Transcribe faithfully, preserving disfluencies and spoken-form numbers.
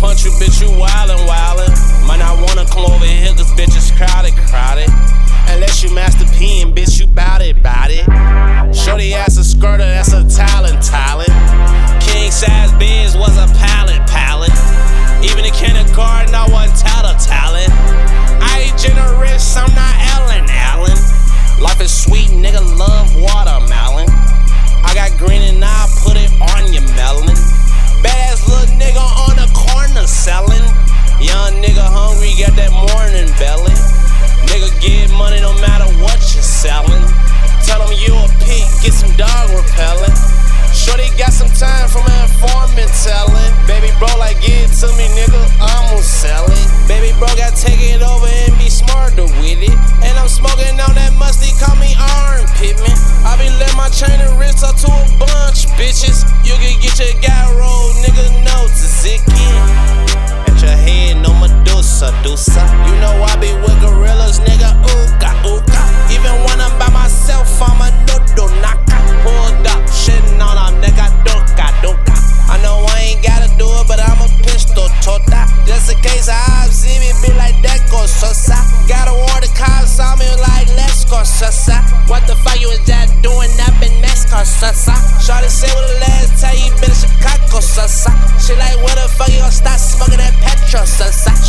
want you, bitch, you wildin', wildin'. Might not wanna come over here, cause bitch is crowded, crowded. Unless you Master P and bitch, you bout it, bout it. Shorty ass a skirter, that's a talent, talent. King size biz was a pallet, pallet. Even in kindergarten, I wasn't talent, talent. I ain't generous, I'm not Ellen, Allen. Life is sweet, nigga, love watermelon. I got green and I put it on your melon. Badass little nigga on the corner selling. Young nigga hungry, got that morning belly. Nigga get money no matter what you're selling. Tell him you a pig, get some dog repellent. Shorty got some time from an informant telling. Baby bro like give it to me nigga, I'ma sell it. Baby bro got take it over and be smarter with it. And I'm smoking on that musty, call me armpit man. I be letting my chain and wrist up to a bunch bitches. You can get your guy rolled, nigga, no tzatziki. At your head, no Medusa, Dusa. You know I be with gorillas, nigga, ooka, ooka. Even when I'm by myself, I'm a noodle knocker. Pulled up, shitting on a nigga, doka, doka. I know I ain't gotta do it, but I'm a pistol tota. Just in case I see me be like that, go sosa. Gotta warn the cops on me like, let's go sosa. What the fuck you was just doing up in Mexico, sosa? Shawty say what the last time you been in Chicago, sosa. She like, what the fuck you gon' stop smoking that petrol, sosa?